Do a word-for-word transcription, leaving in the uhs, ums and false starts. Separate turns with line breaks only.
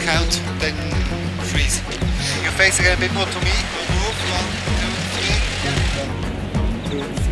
count, then freeze. Your face again a bit more to me. Move. One, two, three.
Two,